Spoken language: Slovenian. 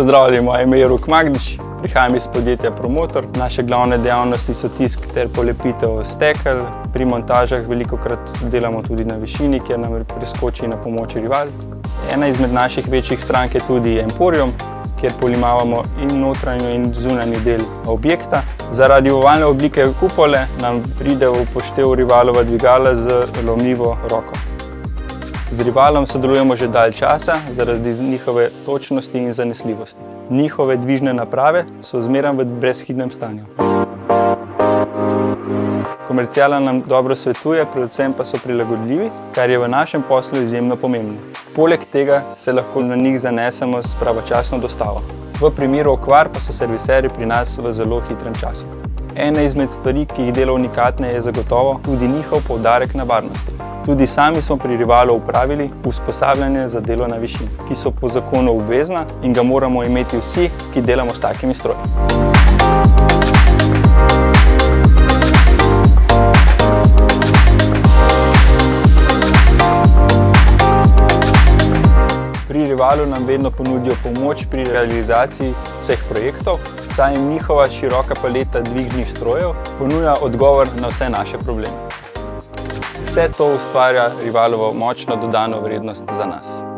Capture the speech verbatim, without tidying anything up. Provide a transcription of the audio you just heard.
Pozdravljeni, moje ime je Rok Magdič, prihajam iz podjetja Promotor. Naše glavne dejavnosti so tisk ter polepitev stekel. Pri montažah velikokrat delamo tudi na višini, kjer nam priskoči na pomoč rival. Ena izmed naših večjih strank je tudi Emporium, kjer polimavamo in notranji in zunanji del objekta. Zaradi ovalne oblike kupole nam pride v upoštev rivalova dvigala z lomljivo roko. Z rivalom sodelujemo že dalj časa zaradi njihove točnosti in zanesljivosti. Njihove dvižne naprave so zmeraj v brezhibnem stanju. Komerciala nam dobro svetuje, predvsem pa so prilagodljivi, kar je v našem poslu izjemno pomembno. Poleg tega se lahko na njih zanesemo s pravočasno dostavo. V primeru okvar pa so serviserji pri nas v zelo hitrem času. Ena izmed stvari, ki jih dela unikatne, je zagotovo tudi njihov poudarek na varnosti. Tudi sami smo pri rivalu upravili usposabljanje za delo na višini, ki so po zakonu obvezna in ga moramo imeti vsi, ki delamo s takimi stroji. Pri rivalu nam vedno ponudijo pomoč pri realizaciji vseh projektov, saj jim njihova široka paleta dvižnih strojev ponuja odgovor na vse naše probleme. Vse to ustvarja rivalovo močno dodano vrednost za nas.